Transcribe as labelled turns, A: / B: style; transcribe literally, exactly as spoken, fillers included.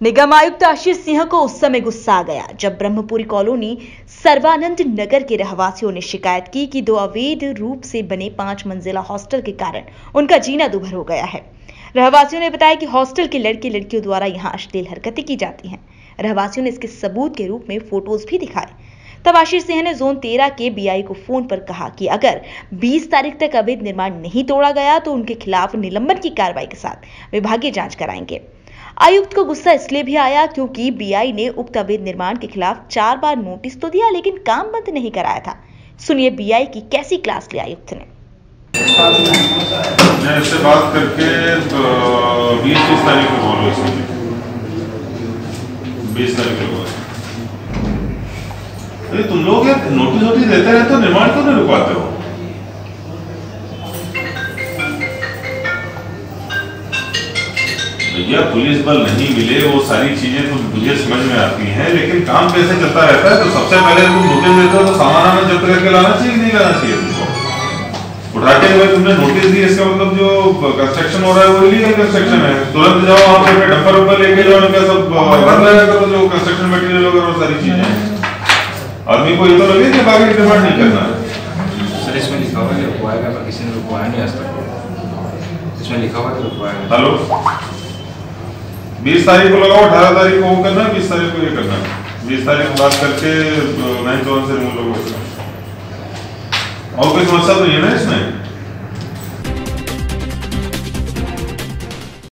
A: निगम आयुक्त आशीष सिंह को उस समय गुस्सा आ गया जब ब्रह्मपुरी कॉलोनी सर्वानंद नगर के रहवासियों ने शिकायत की कि दो अवैध रूप से बने पांच मंजिला हॉस्टल के कारण उनका जीना दुभर हो गया है। रहवासियों ने बताया कि हॉस्टल के लड़के लड़कियों द्वारा यहां अश्लील हरकतें की जाती हैं। रहवासियों ने इसके सबूत के रूप में फोटोज भी दिखाए। तब आशीष सिंह ने जोन तेरह के बीआई को फोन पर कहा कि अगर बीस तारीख तक अवैध निर्माण नहीं तोड़ा गया तो उनके खिलाफ निलंबन की कार्रवाई के साथ विभागीय जांच कराएंगे। आयुक्त को गुस्सा इसलिए भी आया क्योंकि बीआई ने उक्त अवैध निर्माण के खिलाफ चार बार नोटिस तो दिया लेकिन काम बंद नहीं कराया था। सुनिए बीआई की कैसी क्लास ली आयुक्त ने।
B: मैं इससे बात करके बीस बीस तारीख को बोलो इसमें बीस तारीख को। अरे तुम लोग यार नोटिस नोटिस देते रहते हो, निर्माण क्यों नहीं रुकवाते हो? भैया पुलिस बल नहीं मिले, वो सारी चीजें तो मुझे समझ में आती हैं, लेकिन काम कैसे चलता रहता है। तो सबसे पहले तुम नोटिस देते हो तो सामान हमें जब्त करके लाना चाहिए, नहीं लाना चाहिए तुमको? उठा के हुए तुमने नोटिस दी, इसका मतलब जो कंस्ट्रक्शन हो रहा है वो इलीगल कंस्ट्रक्शन है। तुरंत जाओ वहां पे डंपर वंपर लेके जाओ, उनका सब भर लाया करो जो कंस्ट्रक्शन मटेरियल वगैरह वो सारी चीजें। आदमी को ये तो लगे कि बाकी डिमांड नहीं करना है।
C: सर इसमें लिखा हुआ है रुकवाएगा, पर किसी ने रुकवाया नहीं आज तक। इसमें लिखा हुआ है रुकवाएगा।
B: हेलो, बीस तारीख को लगाओ, अठारह तारीख को वो करना, बीस तारीख को ये करना। बीस तारीख को बात करके मैं जोन से रिमूव लोगों को। और कोई समस्या तो नहीं है ना इसमें?